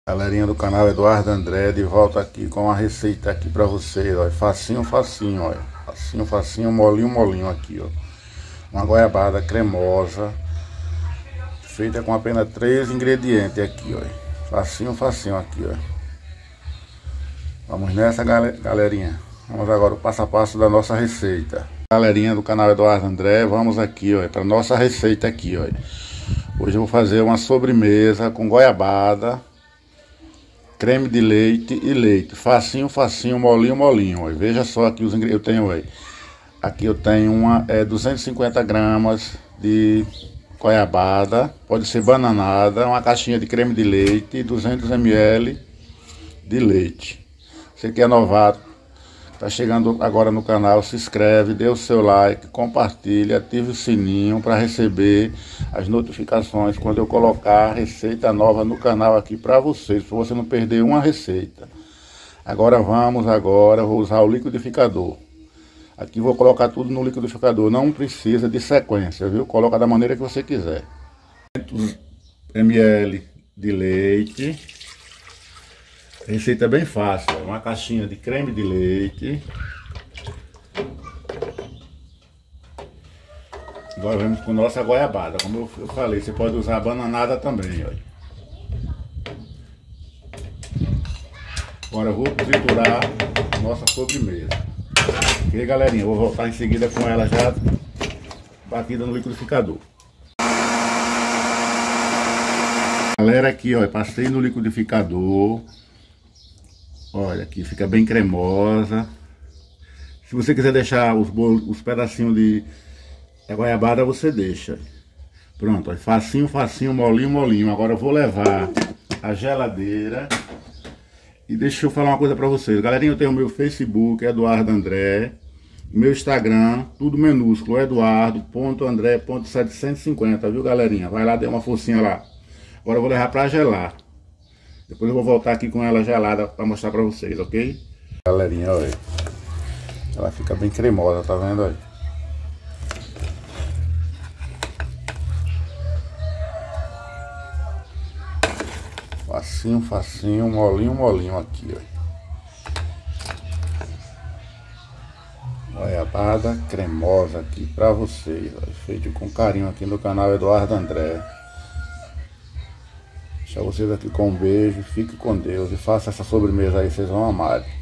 Galerinha do canal Eduardo André, de volta aqui com uma receita aqui pra vocês, ó. Facinho, facinho, ó. Facinho, facinho, molinho, molinho aqui, ó. Uma goiabada cremosa, feita com apenas 3 ingredientes aqui, ó. Facinho, facinho aqui, ó. Vamos nessa, galerinha. Vamos agora o passo a passo da nossa receita. Galerinha do canal Eduardo André, vamos aqui, ó, para nossa receita aqui, ó. Hoje eu vou fazer uma sobremesa com goiabada, creme de leite e leite. Facinho, facinho, molinho, molinho, ó. Veja só aqui os ingredientes eu tenho aí. Aqui eu tenho 250 gramas de goiabada, pode ser bananada, uma caixinha de creme de leite e 200 ml de leite. Você que é novato, tá chegando agora no canal, se inscreve, dê o seu like, compartilha, ative o sininho para receber as notificações quando eu colocar receita nova no canal aqui para vocês, para você não perder uma receita. Agora vou usar o liquidificador. Aqui vou colocar tudo no liquidificador, não precisa de sequência, viu? Coloca da maneira que você quiser. 200 ml de leite. Receita bem fácil, uma caixinha de creme de leite. Agora vamos com nossa goiabada, como eu falei, você pode usar a bananada também, olha. Agora eu vou triturar nossa sobremesa. Ok, galerinha, vou voltar em seguida com ela já batida no liquidificador. Galera, aqui ó, passei no liquidificador. Olha, aqui fica bem cremosa. Se você quiser deixar os pedacinhos de goiabada, você deixa. Pronto, ó, facinho, facinho, molinho, molinho. Agora eu vou levar a geladeira. E deixa eu falar uma coisa pra vocês. Galerinha, eu tenho o meu Facebook, Eduardo André. Meu Instagram, tudo minúsculo, eduardo.andré.750, viu, galerinha? Vai lá, dê uma forcinha lá. Agora eu vou levar pra gelar. Depois eu vou voltar aqui com ela gelada para mostrar para vocês, ok? Galerinha, olha. Ela fica bem cremosa, tá vendo aí? Facinho, facinho, molinho, molinho aqui, ó. Goiabada cremosa aqui para vocês, ó. Feito com carinho aqui no canal Eduardo André. Deixar vocês aqui com um beijo, fique com Deus e faça essa sobremesa aí, vocês vão amar.